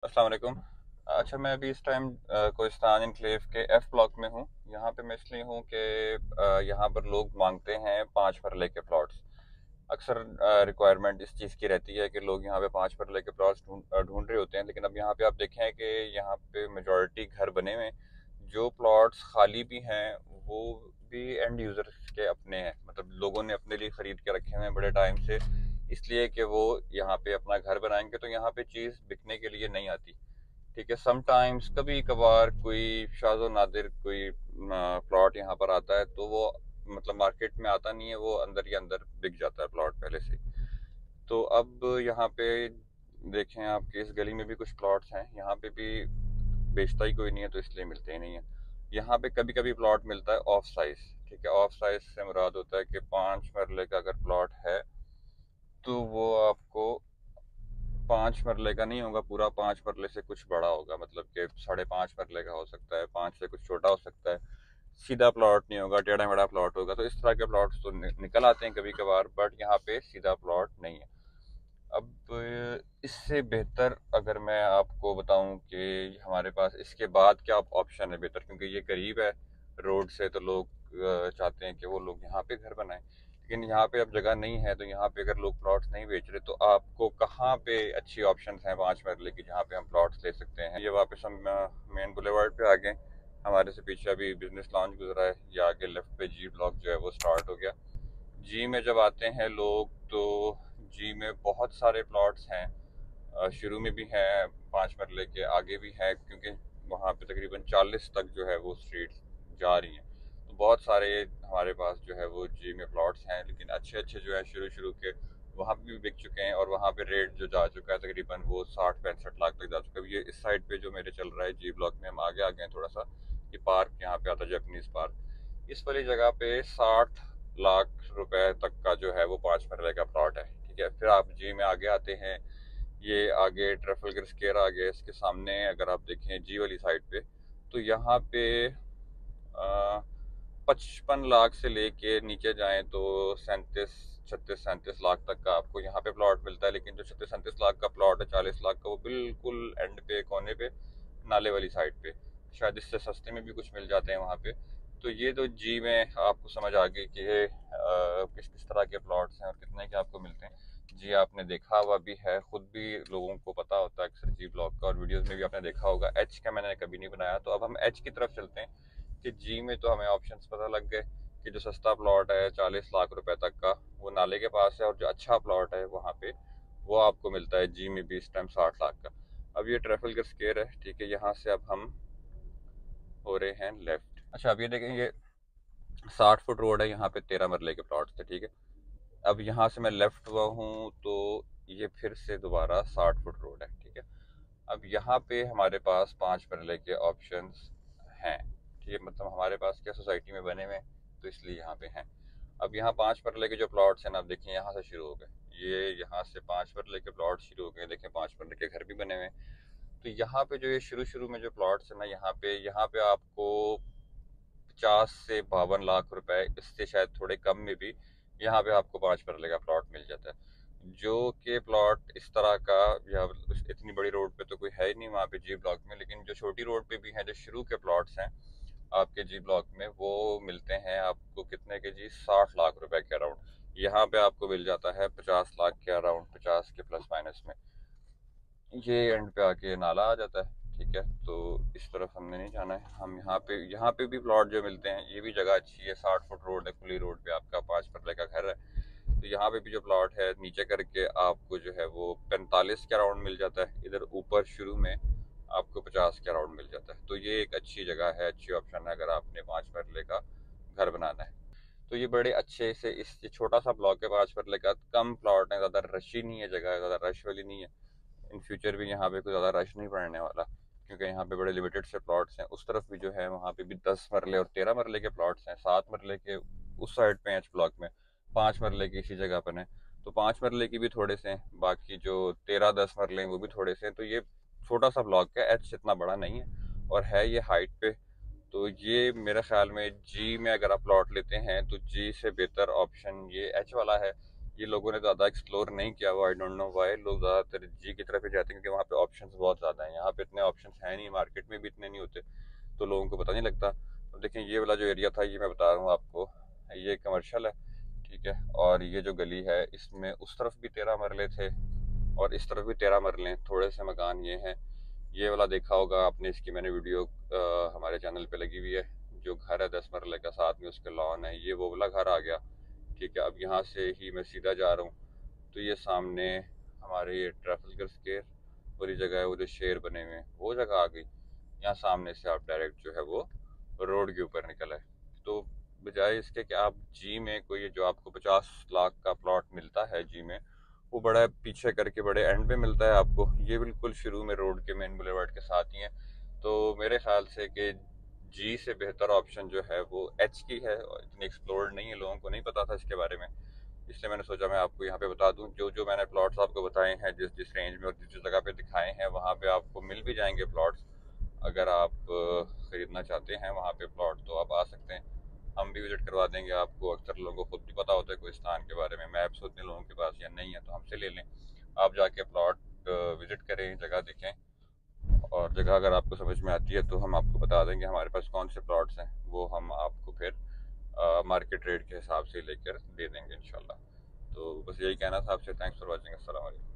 अस्सलाम वालेकुम। अच्छा, मैं अभी इस टाइम कोहिस्तान इनक्लेव के एफ ब्लॉक में हूँ। यहाँ पे मैं इसलिए हूँ कि यहाँ पर लोग मांगते हैं 5 मरले के प्लॉट्स। अक्सर रिक्वायरमेंट इस चीज़ की रहती है कि लोग यहाँ पे 5 मरले के प्लॉट्स ढूंढ रहे होते हैं, लेकिन अब यहाँ पे आप देखें कि यहाँ पे मेजॉरिटी घर बने हुए हैं। जो प्लॉट्स खाली भी हैं वो भी एंड यूजर्स के अपने हैं, मतलब लोगों ने अपने लिए खरीद के रखे हुए हैं बड़े टाइम से, इसलिए कि वो यहाँ पे अपना घर बनाएंगे। तो यहाँ पे चीज़ बिकने के लिए नहीं आती। ठीक है, समटाइम्स कभी कभार कोई शाज़ो नादिर कोई प्लॉट यहाँ पर आता है, तो वो मतलब मार्केट में आता नहीं है, वो अंदर ही अंदर बिक जाता है प्लॉट पहले से। तो अब यहाँ पे देखें, आपके इस गली में भी कुछ प्लॉट्स हैं, यहाँ पे भी बेचता ही कोई नहीं है, तो इसलिए मिलते ही नहीं है। यहाँ पे कभी कभी प्लॉट मिलता है ऑफ साइज। ठीक है, ऑफ साइज से मुराद होता है कि 5 मरले का अगर प्लॉट है तो वो आपको 5 मरले का नहीं होगा पूरा, 5 मरले से कुछ बड़ा होगा, मतलब कि 5.5 मरले का हो सकता है, 5 से कुछ छोटा हो सकता है। सीधा प्लॉट नहीं होगा, टेढ़ा मेढ़ा प्लॉट होगा। तो इस तरह के प्लॉट्स तो निकल आते हैं कभी कभार, बट यहाँ पे सीधा प्लॉट नहीं है। अब इससे बेहतर अगर मैं आपको बताऊं कि हमारे पास इसके बाद क्या ऑप्शन है बेहतर, क्योंकि ये करीब है रोड से, तो लोग चाहते हैं कि वो लोग यहाँ पे घर बनाएं, लेकिन यहाँ पे अब जगह नहीं है। तो यहाँ पे अगर लोग प्लॉट्स नहीं बेच रहे, तो आपको कहाँ पे अच्छी ऑप्शंस हैं 5 मरले की जहाँ पे हम प्लॉट्स ले सकते हैं। ये वापस हम मेन बुलेवार्ड पे आ गए। हमारे से पीछे अभी बिजनेस लॉन्च गुजरा है, ये आगे लेफ्ट पे जी ब्लॉक जो है वो स्टार्ट हो गया। जी में जब आते हैं लोग, तो जी में बहुत सारे प्लॉट्स हैं। शुरू में भी हैं, 5 मरले के आगे भी हैं, क्योंकि वहाँ पे तकरीबन 40 तक जो है वो स्ट्रीट्स जा रही हैं। तो बहुत सारे हमारे पास जो है वो जी में प्लॉट्स हैं, लेकिन अच्छे अच्छे जो है शुरू शुरू के वहाँ पे भी बिक चुके हैं, और वहाँ पे रेट जो जा चुका है तकरीबन वो 60-65 लाख तक जा चुका है। ये इस साइड पे जो मेरे चल रहा है जी ब्लॉक में, हम आगे आ गए हैं थोड़ा सा। ये पार्क यहाँ पे आता है, जापानीज पार्क। इस वाली जगह पे 60 लाख रुपए तक का जो है वो 5 मरले का प्लॉट है। ठीक है, फिर आप जी में आगे आते हैं। ये आगे ट्रफलगर स्क्वायर आ गया, इसके सामने अगर आप देखें जी वाली साइड पे, तो यहाँ पे 55 लाख से लेके नीचे जाएं तो 37-36-37 लाख तक का आपको यहाँ पे प्लॉट मिलता है। लेकिन जो 36-37 लाख का प्लॉट है, 40 लाख का, वो बिल्कुल एंड पे कोने पे नाले वाली साइड पे, शायद इससे सस्ते में भी कुछ मिल जाते हैं वहाँ पे। तो ये तो जी में आपको समझ आ गई कि ये किस किस तरह के प्लॉट्स हैं और कितने के आपको मिलते हैं। जी आपने देखा हुआ भी है, खुद भी लोगों को पता होता है अक्सर जी ब्लॉक का, और वीडियोस में भी आपने देखा होगा। एच का मैंने कभी नहीं बनाया, तो अब हम एच की तरफ चलते हैं कि जी में तो हमें ऑप्शंस पता लग गए कि जो सस्ता प्लॉट है 40 लाख रुपए तक का, वो नाले के पास है, और जो अच्छा प्लॉट है वहाँ पे वो आपको मिलता है जी में भी इस टाइम 60 लाख का। अब ये ट्रैफलगर स्क्वायर है, ठीक है, यहाँ से अब हम हो रहे हैं लेफ्ट। अच्छा, अब ये देखें, ये 60 फुट रोड है, यहाँ पे 13 मरले के प्लॉट थे। ठीक है, अब यहाँ से मैं लेफ्ट हुआ हूँ तो ये फिर से दोबारा 60 फुट रोड है। ठीक है, अब यहाँ पे हमारे पास 5 मरले के ऑप्शंस हैं। ठीक है, मतलब हमारे पास क्या सोसाइटी में बने हुए हैं, तो इसलिए यहाँ पे हैं। अब यहाँ 5 मरले के जो प्लॉट्स हैं ना, आप देखिए यहाँ से शुरू हो गए, ये यहाँ से 5 मरले के प्लॉट शुरू हो गए। देखें 5 मरले के घर भी बने हुए हैं। तो यहाँ पे जो ये शुरू शुरू में जो प्लॉट्स है ना, यहाँ पे आपको 50 से 52 लाख रुपए, इससे शायद थोड़े कम में भी यहाँ पे आपको 5 मरले का प्लॉट मिल जाता है। जो कि प्लॉट इस तरह का या इतनी बड़ी रोड पे तो कोई है ही नहीं वहाँ पे जी ब्लॉक में, लेकिन जो छोटी रोड पे भी हैं, जो शुरू के प्लॉट्स हैं आपके जी ब्लॉक में, वो मिलते हैं आपको कितने के जी, 60 लाख रुपए के अराउंड। यहाँ पे आपको मिल जाता है 50 लाख के अराउंड, 50 के प्लस माइनस में। ये एंड पे आके नाला आ जाता है। ठीक है, तो इस तरफ हमने नहीं जाना है, हम यहाँ पे भी प्लॉट जो मिलते हैं, ये भी जगह अच्छी है, 60 फुट रोड है, खुली रोड पे आपका 5 मरले का घर है। तो यहाँ पे भी जो प्लॉट है नीचे करके आपको जो है वो 45 के अराउंड मिल जाता है, इधर ऊपर शुरू में आपको 50 के अराउंड मिल जाता है। तो ये एक अच्छी जगह है, अच्छी ऑप्शन है अगर आपने 5 मरले का घर बनाना है। तो ये बड़े अच्छे से, इस ये छोटा सा ब्लॉक है 5 मरले का, कम प्लॉट है, ज़्यादा रशी नहीं है, जगह ज़्यादा रश वाली नहीं है। इन फ्यूचर भी यहाँ पे कोई ज़्यादा रश नहीं पड़ने वाला, क्योंकि यहाँ पे बड़े लिमिटेड से प्लॉट्स हैं। उस तरफ भी जो है वहाँ पे भी 10 मरले और 13 मरले के प्लॉट्स हैं, 7 मरले के उस साइड पे एच ब्लॉक में, 5 मरले की इसी जगह पर हैं। तो 5 मरले की भी थोड़े से हैं, बाकी जो 13-10 मरले हैं वो भी थोड़े से हैं। तो ये छोटा सा ब्लॉक है, एच इतना बड़ा नहीं है, और है ये हाइट पे। तो ये मेरे ख्याल में जी में अगर आप प्लॉट लेते हैं तो जी से बेहतर ऑप्शन ये एच वाला है। ये लोगों ने ज़्यादा एक्सप्लोर नहीं किया वो, आई डोंट नो वाई। लोग ज़्यादातर जी की तरफ ही जाते हैं क्योंकि वहाँ पे ऑप्शंस बहुत ज़्यादा हैं। यहाँ पे इतने ऑप्शंस हैं नहीं, मार्केट में भी इतने नहीं होते, तो लोगों को पता नहीं लगता। अब देखें ये वाला जो एरिया था, ये मैं बता रहा हूँ आपको, ये कमर्शियल है, ठीक है। और ये जो गली है इसमें उस तरफ भी 13 मरले थे और इस तरफ भी 13 मरले, थोड़े से मकान ये हैं। ये वाला देखा होगा आपने, इसकी मैंने वीडियो हमारे चैनल पे लगी हुई है। जो घर है 10 मरले का, साथ में उसके लॉन है, ये वो वाला घर आ गया, ठीक है। अब यहाँ से ही मैं सीधा जा रहा हूँ तो ये सामने हमारे ये ट्रैफिकर स्केयर वाली जगह है, वो जो शेर बने हुए हैं वो जगह आ गई। यहाँ सामने से आप डायरेक्ट जो है वो रोड के ऊपर निकल आए। तो बजाय इसके कि आप जी में कोई जो आपको 50 लाख का प्लॉट मिलता है जी में, वो बड़ा पीछे करके बड़े एंड पे मिलता है आपको, ये बिल्कुल शुरू में रोड के मेन बुलेवार्ड के साथ ही है। तो मेरे ख्याल से कि जी से बेहतर ऑप्शन जो है वो एच की है, और इतनी एक्सप्लोर्ड नहीं है, लोगों को नहीं पता था इसके बारे में, इसलिए मैंने सोचा मैं आपको यहाँ पे बता दूं। जो जो मैंने प्लॉट्स आपको बताए हैं, जिस जिस रेंज में और जिस जिस जगह पे दिखाए हैं, वहाँ पे आपको मिल भी जाएंगे प्लॉट्स। अगर आप ख़रीदना चाहते हैं वहाँ पे प्लॉट तो आप आ सकते हैं, हम भी विज़िट करवा देंगे आपको। अक्सर लोगों को खुद भी पता होता है कोई स्थान के बारे में, मैप्स होते हैं लोगों के पास या नहीं है, तो हमसे ले लें। आप जाके प्लॉट विज़िट करें, जगह देखें, और जगह अगर आपको समझ में आती है तो हम आपको बता देंगे हमारे पास कौन से प्लॉट्स हैं, वो हम आपको फिर मार्केट रेट के हिसाब से लेकर दे देंगे इंशाल्लाह। तो बस यही कहना था आपसे। Thanks for watching. अस्सलाम वालेकुम।